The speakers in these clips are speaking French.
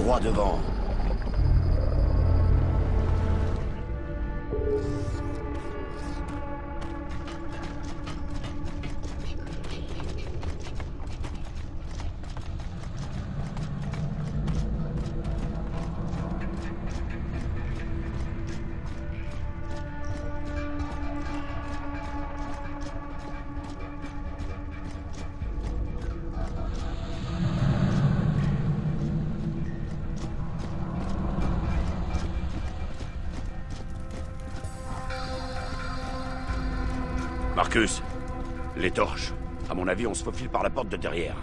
droit devant. Marcus, les torches. À mon avis, on se faufile par la porte de derrière.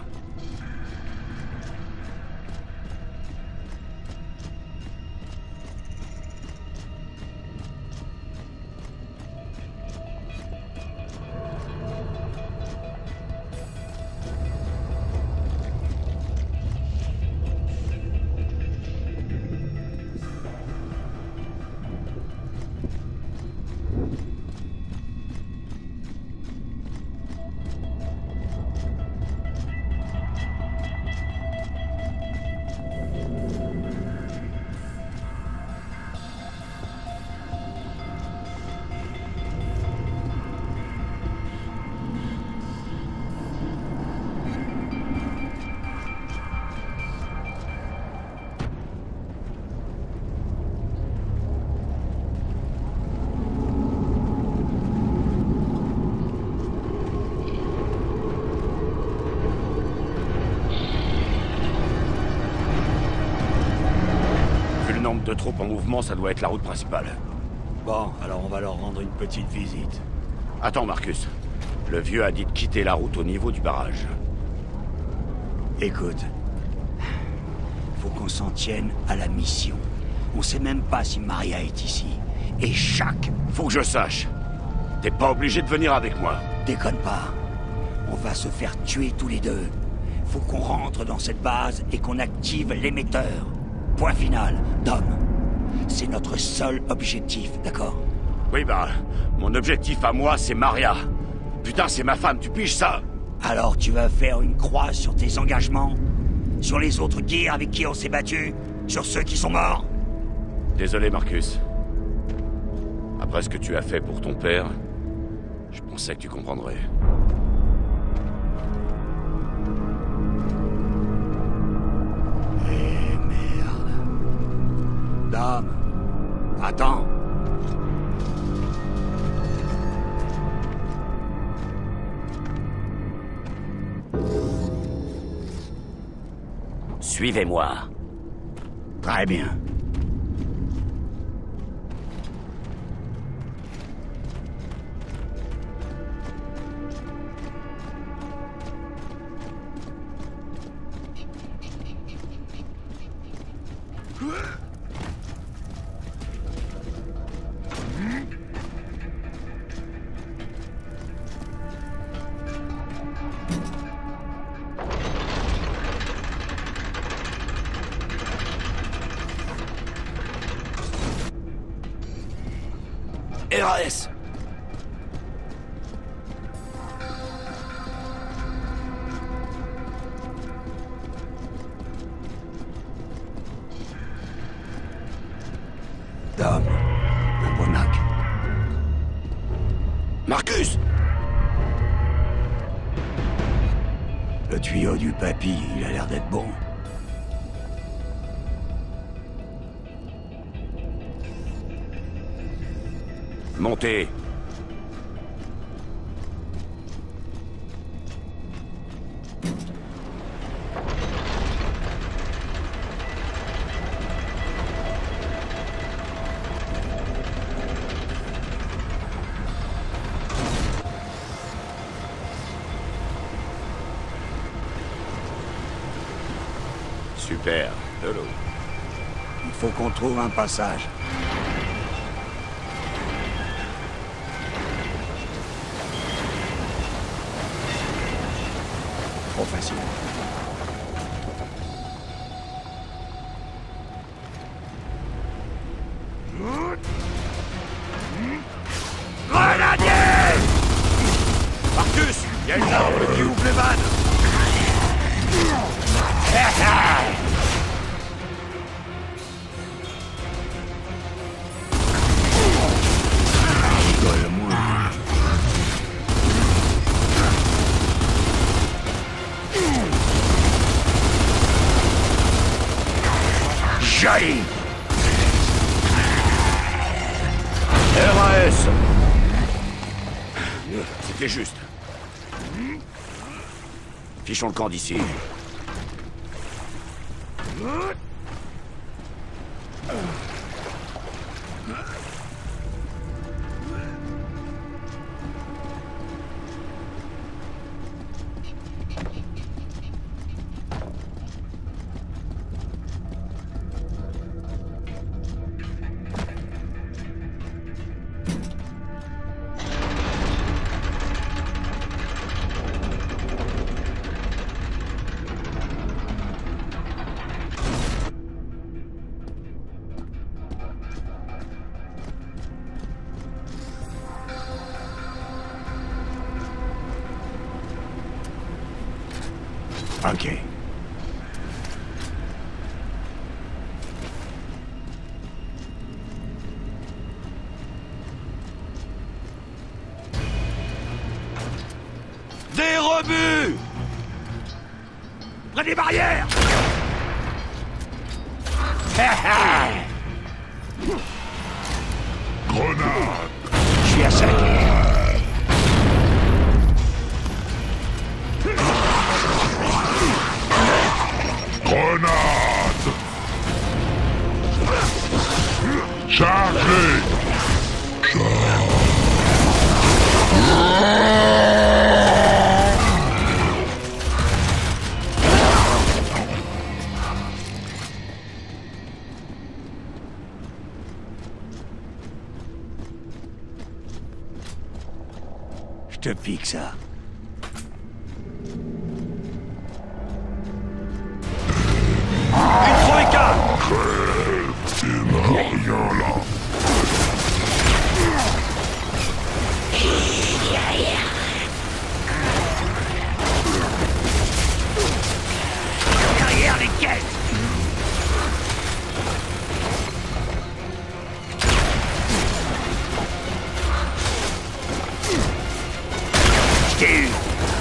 De troupes en mouvement, ça doit être la route principale. Bon, alors on va leur rendre une petite visite. Attends, Marcus. Le vieux a dit de quitter la route au niveau du barrage. Écoute, faut qu'on s'en tienne à la mission. On sait même pas si Maria est ici. Et Faut que je sache. T'es pas obligé de venir avec moi. Déconne pas. On va se faire tuer tous les deux. Faut qu'on rentre dans cette base et qu'on active l'émetteur. Point final, Dom. C'est notre seul objectif, d'accord? Oui, bah, mon objectif à moi, c'est Maria. Putain, c'est ma femme, tu piges ça? Alors tu vas faire une croix sur tes engagements? Sur les autres gears avec qui on s'est battu? Sur ceux qui sont morts? Désolé, Marcus. Après ce que tu as fait pour ton père, je pensais que tu comprendrais. Dom, attends. Suivez-moi. Très bien. RAS. Dom, un bonac. Marcus! Le tuyau du papy, il a l'air d'être bon. Montez. Super, de l'eau. Il faut qu'on trouve un passage. Trop facile. Grenadier! Marcus, il y a une arme qui ouvre les vannes. Joli. RAS. C'était juste. Fichons le camp d'ici. Ok. Des rebuts! Près des barrières. Grenade! Je suis à sec. Grenade! Chargez! Je te pique ça. Une troïka! Il n'a rien là! Derrière les caisses. Je t'ai eu.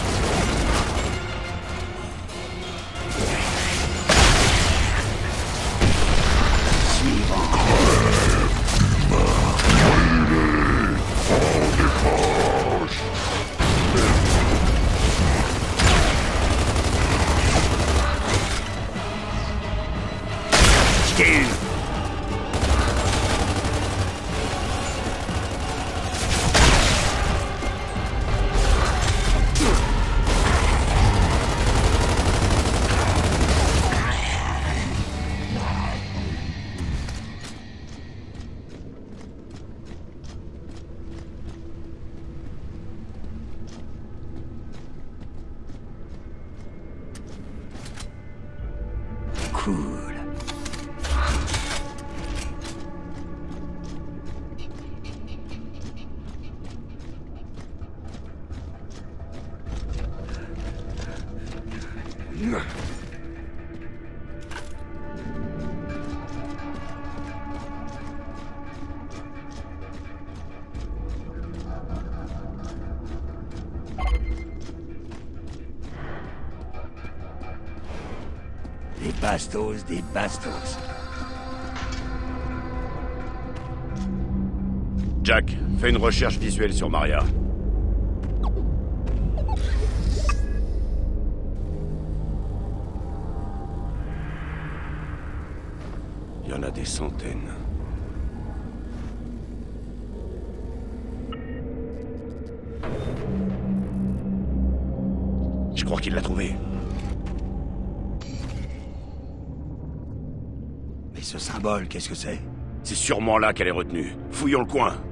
Je t'ai eu. Cool. Des bastos, des bastos. Jack, fais une recherche visuelle sur Maria. Il y en a des centaines. Je crois qu'il l'a trouvé. Mais ce symbole, qu'est-ce que c'est? C'est sûrement là qu'elle est retenue. Fouillons le coin.